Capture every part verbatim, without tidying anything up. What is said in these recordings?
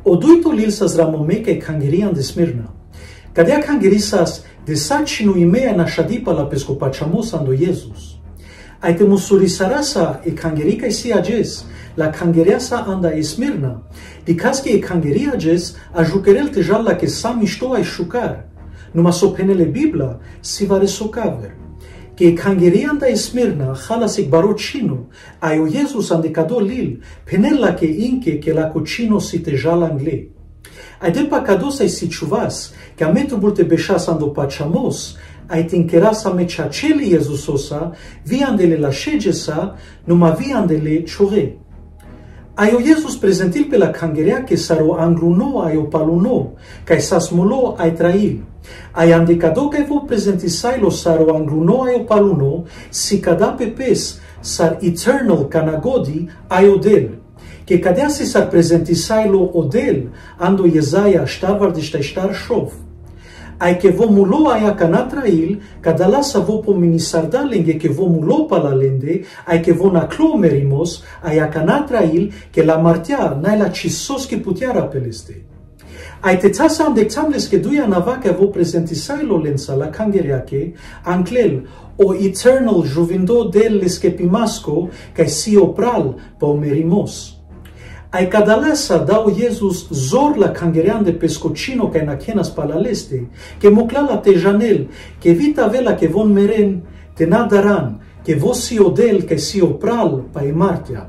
Oduito lilsas ramomeka e kangerian de Smirna. Cadea kangerisas de sacinu imea na shadipa la pescopachamos ando Jesus. Aite musurisarasa e kangerica e siages, la kangereasa anda e Smirna, di casche e kangeriages a jukerel tejalla que sa misto ai shucar, numa sopenele Bibla si va resocaver. Que kangerianda e Smirna halasik barocino, ai o Jesus andecado lil, penella que inche que la cocino si tejalla angle. Ai depa cadosa e si chuvas, que a metru bulte beshas ando pachamos, ai tinkerasa me chacheli Jesusosa, viandele la shegesa, numa viandele chore. Ai o Jesus presentil pe la kangerea que saro angruno ai o paluno, kai sasmulo ai trail. Ai andecado că vo prezentisai lo saro angruno ai o paluno, si cada pepes sar eternal canagodi ai odel. Que cadea si sar prezentisai lo odel, ando Jesaia ștarvardista ștar șov. Ai que vo mulo aia canatrail, cadala sa vo po minisardalenge que vo mulo palalende, ai que vo naclo merimos, aia canatrail, que la martia nai la cisos que putiara peleste. Ai te tasa andectamles que duia nava que vo prezentisai lo lensa la kangereache, anclel, o eternal juvindo del leskepimasco, cae si opral pa o merimos. Ai cadalesa dau Jesus zor la kangerean de pescocino cae nacenas palaleste, que moclala te janel, que vita vela que von meren, te nadaran, que vo si odel cae si opral pa e martia.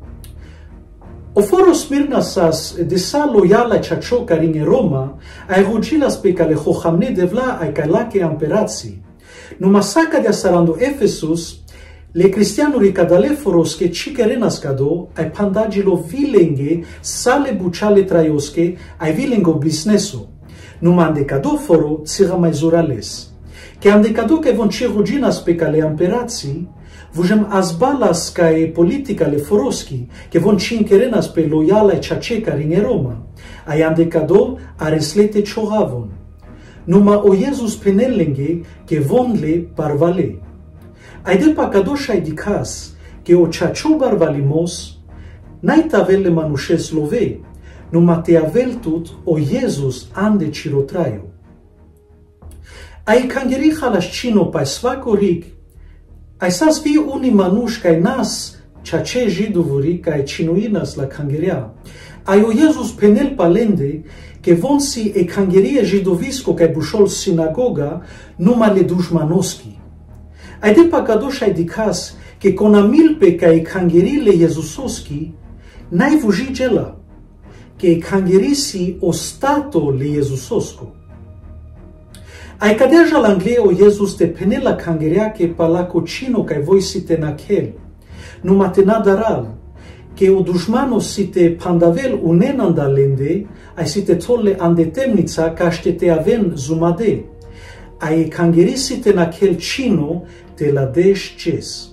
O foro Smirnasas de sa loiala chacho carin e Roma, ai rugilas pe cale hohamne devla ai calake amperazzi. Numa saca de asarando Efesus, le cristianuri cadaleforos che cicerenas cado, ai pandagilo vilenge, sale buciale traiosche, ai vilengo blisneso. Numa andecadoforo, tsira mai zurales. Che andecado che von ciruginas pe cale amperazzi, vugem azbalas cae politica le foroschi, che von cincerenas pe loiala e ciaceca rin Roma, ai andecado areslete cioravon. Numa o Jesus penellenge, che von le parvale. Ai depa cadosha ai dicas, che o ciacio barvalimos, nai tavelle manushes love, numa te aveltut o Jesus ande cirotraio. Ai kangeri halascino pa svacoric, ai sas vi uni manush cae nas ciace jiduvuri cae cinuinas la kangerea. Ai o Jesus penel palende, che von si e kangeria jidovisco cae bușol sinagoga, numa le dușmanoschi. Ai depa cadosh ai dicas, che con amilpe cae kangerile Jesusoschi, nai vuji gela, che kangerisi o stato le Jesusosco. Ai cadeja l'anglea o Jesus te penela kangerea che palaco cino cae voi si te nachel, numa te nadaral, che o dușmano si te pandavel unen andalende, ai si te tolle andetemnița ca ște te aven zumade, ai kangerisi te nachel cino te la deș ces.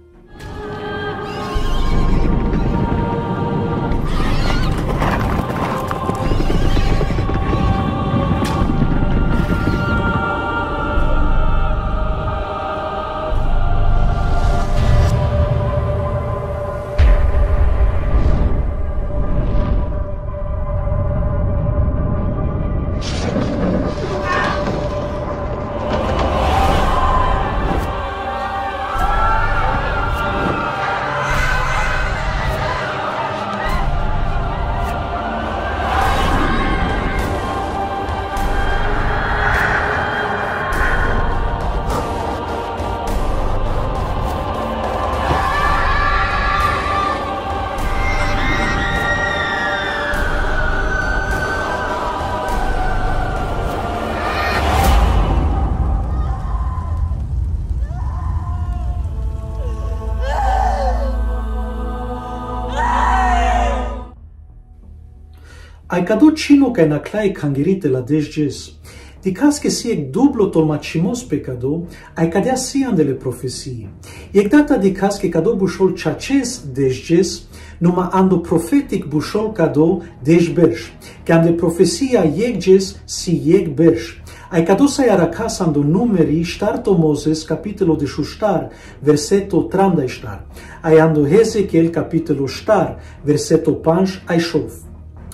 Ai cado cino cae naclae kangerite la desges, dicas che si ec dublo tolmacimos pe cado, ai cadea si andele profesii. Ec data dicas che cado bușol ciaces desges, numa ando profetic bușol cado desberș, che ande profesia iegges si ieg berș. Ai cado sa aracas ando numeri starto Moses capitolo de șuștar, verseto tranda ștar. Ai ando Hezekiel capitolo ștar, verseto panș ai șov.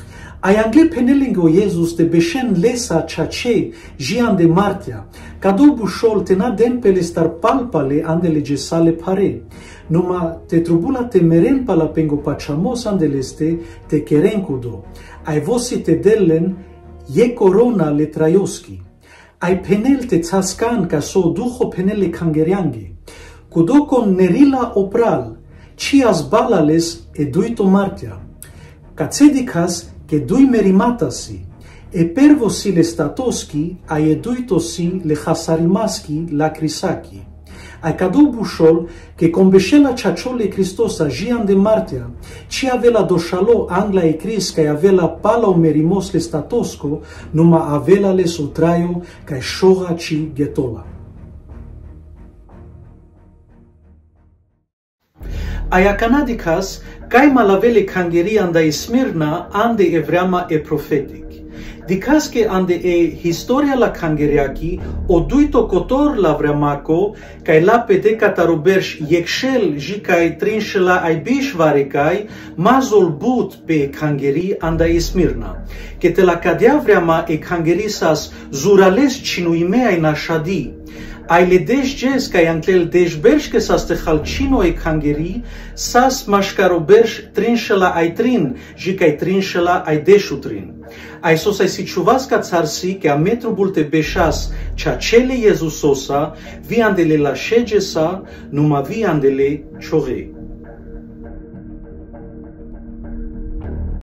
Ai angle penelingo Jesus te beshen lesa chache jian de martia. Cado bușol te na den pele star palpale andele gesale pare. Numa te trubula te meren pala pengo pachamos andeleste te kerenkudo. Ai vosi te dellen ye corona le traioski. Ai penel te tsaskan ca so duho penele kangeriangi. Kudo con nerila opral, cias balales e duito martia. Catsedikas che dui merimatasi, e pervosi le statoski, ai eduitosi le hasarimaski la crisaki. Ai cado bușol che combeshela chaciole Cristosa jian de martia, ci avela doshalo angla e cris ca avela pala o merimos le statosco, numa avela le sutraio ca shoga ci getola. Aia canadicas, cai malavele cangeria anda Smirna ande evreama e profetic. Dicas che ande e historia la cangeriachi, o duito cotor la vreamaco, cai la pede cataruberș yexel ji cai trinșela ai bișvaricai, mazol but pe cangeri anda Smirna. Che te la cadea vreama e cangerisas zurales cinuimea in așadi, ai le deșges ca ianclel deșberș că s-a stăhalcino e cangeri, s-as mașcaroberș trinșela ai trin, ji cai trinșela ai deșutrin. Ai sos ai siciuvas ca țarsi că a metru bulte beșas cea cele Iezusosa, vi andele la șegesa, numa vi andele ciore.